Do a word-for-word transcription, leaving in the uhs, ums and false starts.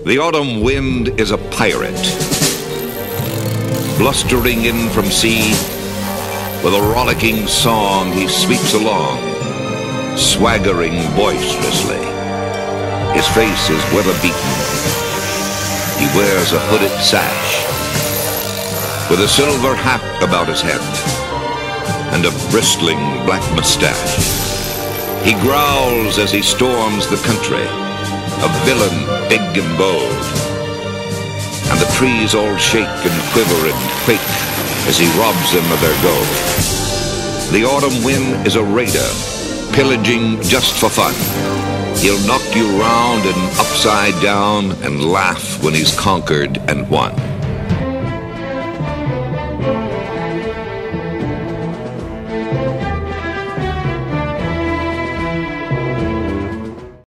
The autumn wind is a pirate, blustering in from sea. With a rollicking song he sweeps along, swaggering boisterously. His face is weather-beaten. He wears a hooded sash, with a silver hat about his head, and a bristling black mustache. He growls as he storms the country, a villain big and bold. And the trees all shake and quiver and quake as he robs them of their gold. The autumn wind is a raider, pillaging just for fun. He'll knock you round and upside down and laugh when he's conquered and won.